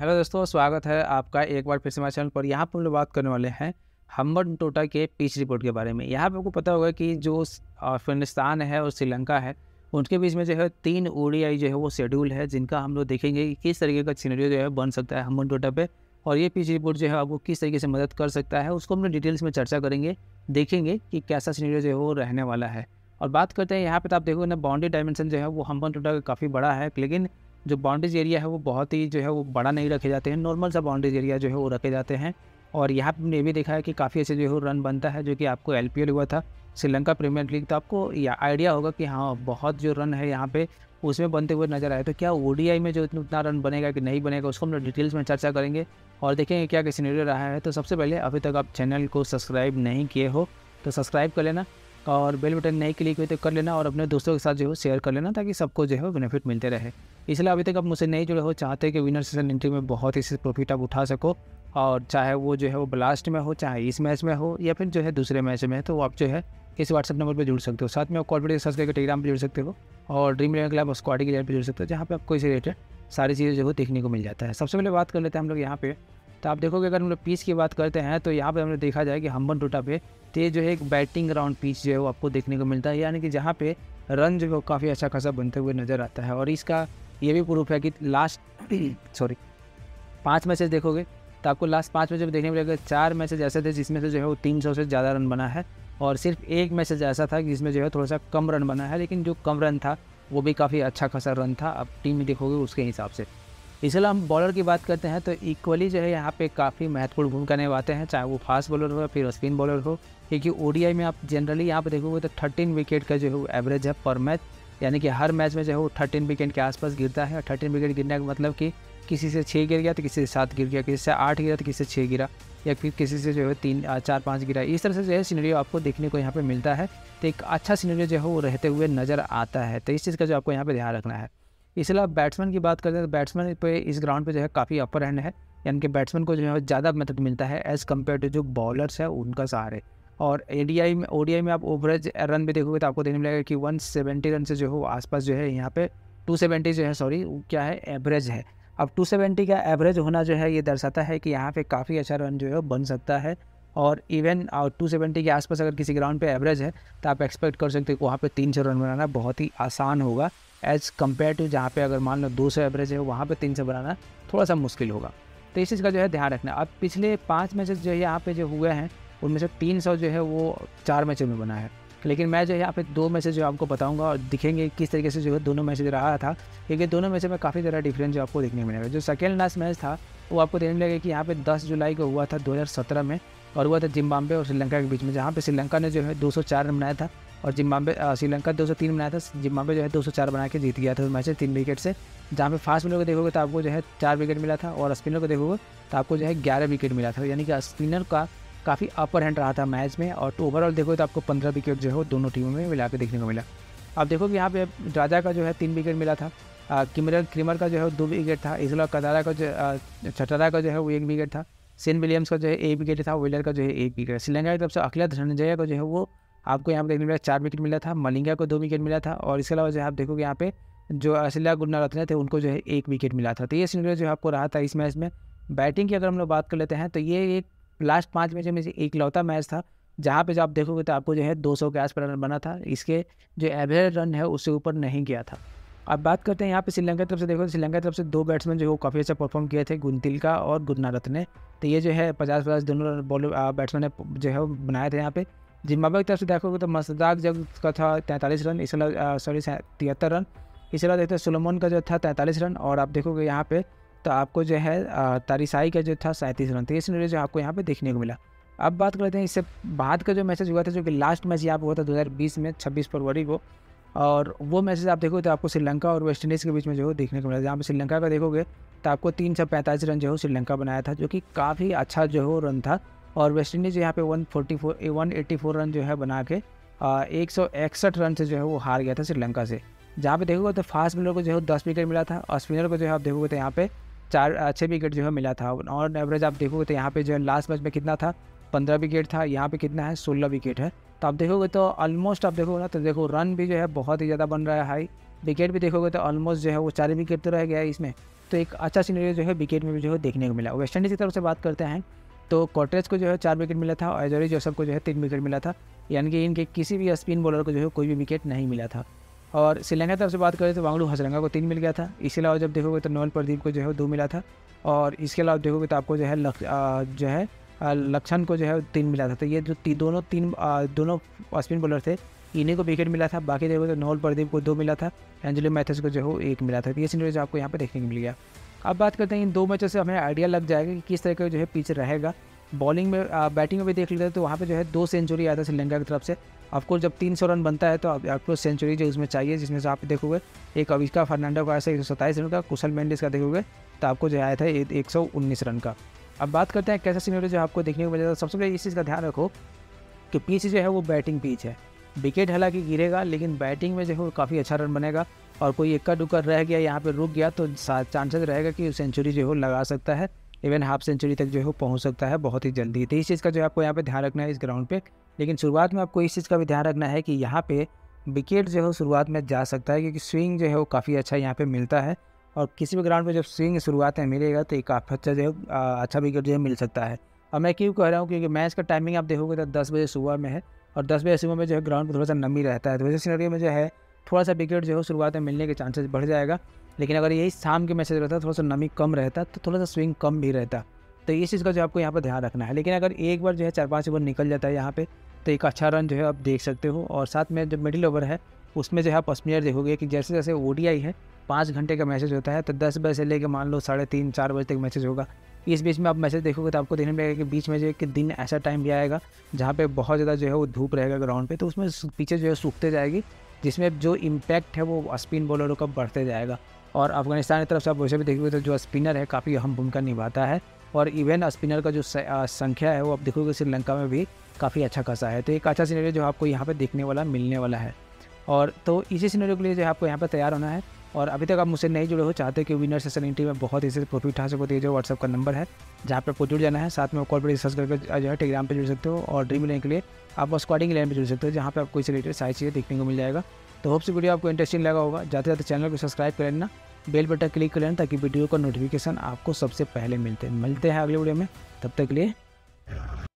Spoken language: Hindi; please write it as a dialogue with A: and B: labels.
A: हेलो दोस्तों, स्वागत है आपका एक बार फिर से हमारे चैनल पर। यहाँ पर हम लोग बात करने वाले हैं हम्बनटोटा के पिच रिपोर्ट के बारे में। यहाँ पे आपको पता होगा कि जो अफगानिस्तान है और श्रीलंका है, उनके बीच में जो है 3 ओडीआई जो है वो शेड्यूल है, जिनका हम लोग देखेंगे कि किस तरीके का सिनेरियो जो है बन सकता है हम्बनटोटा पे, और ये पिच रिपोर्ट जो है आपको किस तरीके से मदद कर सकता है, उसको हम लोग डिटेल्स में चर्चा करेंगे। देखेंगे कि कैसा सिनेरियो जो है वो रहने वाला है। और बात करते हैं यहाँ पे, तो आप देखोगे ना, बाउंड्री डायमेंशन जो है वो हम्बनटोटा का काफ़ी बड़ा है, लेकिन जो बाउंड्रीज एरिया है वो बहुत ही जो है वो बड़ा नहीं रखे जाते हैं। नॉर्मल सा बाउंड्रीज एरिया जो है वो रखे जाते हैं। और यहाँ पे हमने भी देखा है कि काफ़ी अच्छे जो है रन बनता है, जो कि आपको एलपीएल हुआ था, श्रीलंका प्रीमियर लीग, तो आपको आइडिया होगा कि हाँ, बहुत जो रन है यहाँ पे उसमें बनते हुए नजर आए। तो क्या ओडीआई में जो उतना रन बनेगा कि नहीं बनेगा, उसको हम लोग डिटेल्स में चर्चा करेंगे और देखेंगे क्या क्या सिनेरियो रहा है। तो सबसे पहले, अभी तक आप चैनल को सब्सक्राइब नहीं किए हो तो सब्सक्राइब कर लेना, और बेल बटन नहीं क्लिक हुई तो कर लेना, और अपने दोस्तों के साथ जो है शेयर कर लेना, ताकि सबको जो है बेनिफिट मिलते रहे। इसलिए अभी तक आप मुझसे नहीं जुड़े हो, चाहते कि विनर सेशन एंट्री में बहुत ही प्रॉफिट आप उठा सको, और चाहे वो जो है वो ब्लास्ट में हो, चाहे इस मैच में हो, या फिर जो है दूसरे मैच में है, तो आप जो है इस व्हाट्सअप नंबर पर जुड़ सकते हो। साथ में आप कॉल पर सर्च करके टेलीग्राम पर जुड़ सकते हो, और ड्रीम इलेवन क्लब स्क्वाड के पर जुड़ सकते हो, जहाँ पे आपको इसे रिलेटेड सारी चीज़ें जो है देखने को मिल जाता है। सबसे पहले बात कर लेते हैं हम लोग यहाँ पे। तो आप देखोगे, अगर हम लोग पिच की बात करते हैं तो यहाँ पे हमने देखा जाए कि हम्बनटोटा पे तो ये जो है एक बैटिंग ग्राउंड पिच जो है वो आपको देखने को मिलता है, यानी कि जहाँ पे रन जो है वो काफ़ी अच्छा खासा बनते हुए नज़र आता है। और इसका ये भी प्रूफ है कि लास्ट 5 मैचेस देखोगे तो आपको लास्ट 5 मैचेस में देखने मिलेगा 4 मैचेस ऐसे थे जिसमें से जो है वो 300 से ज़्यादा रन बना है, और सिर्फ एक मैचेज ऐसा था जिसमें जो है थोड़ा सा कम रन बना है, लेकिन जो कम रन था वो भी काफ़ी अच्छा खासा रन था। अब टीम में देखोगे उसके हिसाब से। इसलिए हम बॉलर की बात करते हैं तो इक्वली जो है यहाँ पे काफ़ी महत्वपूर्ण भूमिका निभाते हैं, चाहे वो फास्ट बॉलर हो या फिर स्पिन बॉलर हो, क्योंकि ओडीआई में आप जनरली यहाँ पे देखोगे तो 13 विकेट का जो है वो एवरेज है पर मैच, यानी कि हर मैच में जो है वो 13 विकेट के आसपास गिरता है। 13 विकेट गिरने का मतलब कि किसी से 6 गिर गया तो किसी से 7 गिर गया, किसी से 8 गिरा तो किसी से 6 गिरा, या फिर किसी से जो है 3 4 5 गिरा। इस तरह से जो है सिनेरियो आपको देखने को यहाँ पे मिलता है। तो एक अच्छा सिनेरियो जो है वो रहते हुए नज़र आता है। तो इस चीज़ का जो आपको यहाँ पे ध्यान रखना है। इसलिए आप बैट्समैन की बात करते हैं तो बैट्समैन पे इस ग्राउंड पे जो है काफ़ी अपर हैंड है, यानी कि बैट्समैन को जो है ज़्यादा मदद मिलता है एज़ कम्पेयर टू जो बॉलर्स है उनका सहारे। और ओडीआई में आप ओवरेज रन भी देखोगे तो आपको देखने मिलेगा कि 170 रन से जो है आसपास जो है यहाँ पे 270 जो है, सॉरी क्या है, एवरेज है। अब 270 का एवरेज होना जो है ये दर्शाता है कि यहाँ पे काफ़ी अच्छा रन जो है बन सकता है। और इवन 270 के आसपास अगर किसी ग्राउंड पे एवरेज है तो आप एक्सपेक्ट कर सकते हो कि वहाँ पे 300 रन बनाना बहुत ही आसान होगा, एज़ कम्पेयर टू जहाँ पे अगर मान लो 200 एवरेज है वहाँ पे 300 बनाना थोड़ा सा मुश्किल होगा। तो इस चीज़ का जो है ध्यान रखना। अब पिछले 5 मैचेस जो है यहाँ पे जो हुए हैं उनमें से 300 जो है वो 4 मैचों में बना है, लेकिन मैं जो है यहाँ पे 2 मैचेस जो आपको बताऊंगा और दिखेंगे किस तरीके से जो है दोनों मैचेज रहा था, क्योंकि दोनों मैचों में काफ़ी ज़्यादा डिफरेंस जो आपको देखने को मिलेगा। जो सेकेंड लास्ट मैच था वो आपको देखने मिलेगा कि यहाँ पे 10 जुलाई को हुआ था 2017 में, और हुआ था जिम्बाब्वे और श्रीलंका के बीच में, जहाँ पे श्रीलंका ने जो है 204 रन बनाया था और श्रीलंका 203 बनाया था। जिम्बाब्वे जो है 204 बना के जीत गया था मैच 3 विकेट से। जहाँ पे फास्ट बॉलर को देखोगे तो आपको जो है 4 विकेट मिला था, और स्पिनर को देखोगे तो आपको जो है 11 विकेट मिला था, यानी कि स्पिनर का काफ़ी अपर हैंड रहा था मैच में। और ओवरऑल देखोगे तो आपको 15 विकेट जो है दोनों टीमों में मिला के देखने को मिला। अब देखो कि यहाँ पे राजा का जो है 3 विकेट मिला था, क्रीमर का जो है 2 विकेट था, इसला कदारा का जो चटरा का जो है वो 1 विकेट था, सेन विलियम्स का जो है 1 विकेट था, व्हीलर का जो है 1 विकेट। श्रीलंका की तरफ से अखिलेश धनंजय को जो है वो आपको यहाँ पे देखने मिला 4 विकेट मिला था, मलिंगा को 2 विकेट मिला था, और इसके अलावा जो है आप देखोगे यहाँ पे जो अशिला गुरनारत्ने थे उनको जो है 1 विकेट मिला था। तो ये सिनेरियो जो आपको रहा था इस मैच में। बैटिंग की अगर हम लोग बात कर लेते हैं तो ये एक लास्ट 5 मैचों में से एकलौता मैच था जहाँ पे जो आप देखोगे तो आपको जो है 200 के आसपास रन बना था, इसके जो एवरेज रन है उससे ऊपर नहीं गया था। अब बात करते हैं यहाँ पे श्रीलंका की तरफ से। देखो श्रीलंका की तरफ से 2 बैट्समैन जो है वो काफ़ी अच्छा परफॉर्म किए थे, गुनतिलका और गुरनारत्ने। तो ये जो है 50-50 दोनों बैट्समैन ने जो है वो बनाए थे यहाँ पे। जिम्बाब्वे की तरफ से देखोगे तो मसदाक जग का था 43 रन, इसके अलावा 73 रन, इसके अलावा देखते हैं सोलोमन का जो था 43 रन, और आप देखोगे यहाँ पे तो आपको जो है तारिसाई का जो था 37 रन। तो ये सिनेरियो जो आपको यहाँ पे देखने को मिला। अब बात करते हैं इससे बाद का जो मैचेज हुआ था, जो कि लास्ट मैच यहाँ पे हुआ था 2020 में 26 फरवरी को, और वो मैचेज आप देखोगे तो आपको श्रीलंका और वेस्ट इंडीज़ के बीच में जो है देखने को मिला। जहाँ पे श्रीलंका का देखोगे तो आपको 345 रन जो है श्रीलंका बनाया था, जो कि काफ़ी अच्छा जो है रन था, और वेस्ट इंडीज़ यहाँ पे 184 रन जो है बना के 161 रन से जो है वो हार गया था श्रीलंका से। जहाँ पे देखोगे तो फास्ट बॉलर को जो है 10 विकेट मिला था, और स्पिनर को जो है आप देखोगे तो यहाँ पे 6 विकेट जो है मिला था। और एवरेज आप देखोगे तो यहाँ पे जो है लास्ट मैच में कितना था, 15 विकेट था, यहाँ पे कितना है 16 विकेट है। तो आप देखोगे तो ऑलमोस्ट आप देखोगे ना तो देखो रन भी जो है बहुत ही ज़्यादा बन रहा है हाई, विकेट भी देखोगे तो ऑलमोस्ट जो है वो 4 विकेट तो रह गया है इसमें। तो एक अच्छा सिनेरियो जो है विकेट में भी जो है देखने को मिला। वेस्ट इंडीज़ की तरफ से बात करते हैं तो कॉर्टेज को जो है 4 विकेट मिला था और एजोरी जोसेफ को जो है 3 विकेट मिला था, यानी कि इनके किसी भी स्पिन बॉलर को जो है कोई भी विकेट नहीं मिला था। और श्रीलंका की तरफ से बात करें तो वांगडू हसरंगा को 3 मिल गया था। इसके अलावा जब देखोगे तो नवल प्रदीप को जो है 2 मिला था और इसके अलावा देखोगे तो आपको जो है लक्षण को जो है 3 मिला था। तो ये जो दोनों स्पिन बॉलर थे इन्हीं को विकेट मिला था। बाकी देखो तो नवल प्रदीप को 2 मिला था, एंजेलो मैथ्यूज को जो है 1 मिला था। तो ये सिनेरियो जो आपको यहाँ पे देखने को मिल गया। अब बात करते हैं इन 2 मैचों से हमें आइडिया लग जाएगा कि किस तरह का जो है पिच रहेगा। बॉलिंग में बैटिंग में भी देख लेते हैं तो वहाँ पे जो है 2 सेंचुरी आया था श्रीलंका की तरफ से। आपको जब 300 रन बनता है तो आपको सेंचुरी जो उसमें चाहिए, जिसमें से आप देखोगे एक अविष्का फर्नांडो का आया था 127 रन का, कुशल मेंडिस का देखोगे तो आपको जो आया था 119 रन का। अब बात करते हैं कैसा सिनेरियो जो आपको देखने को मिलेगा। सबसे पहले इस चीज़ का ध्यान रखो कि पिच जो है वो बैटिंग पिच है। विकेट हालांकि गिरेगा लेकिन बैटिंग में जो है वो काफ़ी अच्छा रन बनेगा और कोई इक्का दुक्का रह गया यहाँ पे रुक गया तो चांसेस रहेगा कि सेंचुरी जो है लगा सकता है, इवन हाफ सेंचुरी तक जो है पहुँच सकता है बहुत ही जल्दी। तो इस चीज़ का जो आपको यहाँ पे ध्यान रखना है इस ग्राउंड पे। लेकिन शुरुआत में आपको इस चीज़ का भी ध्यान रखना है कि यहाँ पे विकेट जो है शुरुआत में जा सकता है, क्योंकि स्विंग जो है वो काफ़ी अच्छा यहाँ पे मिलता है और किसी भी ग्राउंड पे जब स्विंग शुरुआत में मिलेगा तो एक काफ़ी अच्छा जो है अच्छा विकेट जो है मिल सकता है। अब मैं क्यों कह रहा हूँ क्योंकि मैच का टाइमिंग आप देखोगे तो 10 बजे सुबह में है और 10 बजे सुबह में जो है ग्राउंड पर थोड़ा सा नमी रहता है, तो वैसे सिनेरियो में जो है थोड़ा सा विकेट जो है शुरुआत में मिलने के चांसेस बढ़ जाएगा। लेकिन अगर यही शाम के मैसेज रहता थोड़ा सा नमी कम रहता तो थोड़ा सा स्विंग कम भी रहता। तो इस चीज़ का जो आपको यहाँ पर ध्यान रखना है। लेकिन अगर एक बार जो है 4-5 ओवर निकल जाता है यहाँ पे तो एक अच्छा रन जो है आप देख सकते हो। और साथ में जब मिडिल ओवर है उसमें जो है आप स्पिनर देखोगे कि जैसे जैसे ओडीआई है 5 घंटे का मैसेज होता है, तो 10 बजे से लेकर मान लो 3:30-4 बजे तक मैसेज होगा। इस बीच में आप मैसेज देखोगे तो आपको देखने मिलेगा कि बीच में जो एक दिन ऐसा टाइम भी आएगा जहाँ पे बहुत ज़्यादा जो है वो धूप रहेगा ग्राउंड पे, तो उसमें पीछे जो है सूखते जाएगी, जिसमें जो इम्पैक्ट है वो स्पिन बॉलरों का बढ़ते जाएगा। और अफगानिस्तान की तरफ से आप वैसे भी देखोगे तो जो स्पिनर है काफ़ी अहम भूमिका निभाता है और इवन स्पिनर का जो संख्या है वो आप देखोगे श्रीलंका में भी काफ़ी अच्छा खासा है। तो एक अच्छा सिनेरियो जो आपको यहाँ पर देखने वाला मिलने वाला है। और तो इसी सिनेरियो के लिए जो है आपको यहाँ पर तैयार होना है। और अभी तक आप मुझसे नहीं जुड़े हो, चाहते कि विनर सेशन एंट्री में बहुत इसी से प्रॉफिट उठा सको तो ये जो व्हाट्सअप का नंबर है जहाँ पर आपको जुड़ जाना है। साथ में कॉल पर रिसर्च करके जो है टेलीग्राम पे जुड़ सकते हो और ड्रीम लेने के लिए आप स्क्वाडिंग लाइन पर जुड़ सकते हो, जहाँ पे आपको इस रिलेटेड सारी चीज़ें देखने को मिल जाएगा। तो होप से वीडियो आपको इंटरेस्टिंग लगा होगा। जाते जाते चैनल को सब्सक्राइब कर लेना, बेल बटन क्लिक कर लेना ताकि वीडियो का नोटिफिकेशन आपको सबसे पहले मिलते हैं अगले वीडियो में। तब तक के लिए